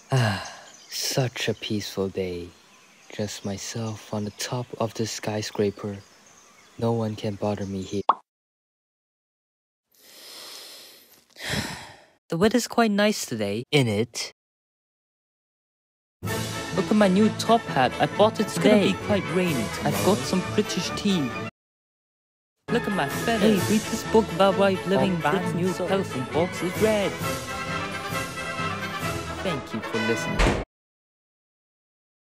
Such a peaceful day. Just myself on the top of the skyscraper. No one can bother me here. The weather's quite nice today, innit? Look at my new top hat. I bought it today. It's gonna be quite rainy tomorrow. I've got some British tea. Look at my feathers. Hey, read this book about life living. Brand new pencil box is red. Thank you for listening.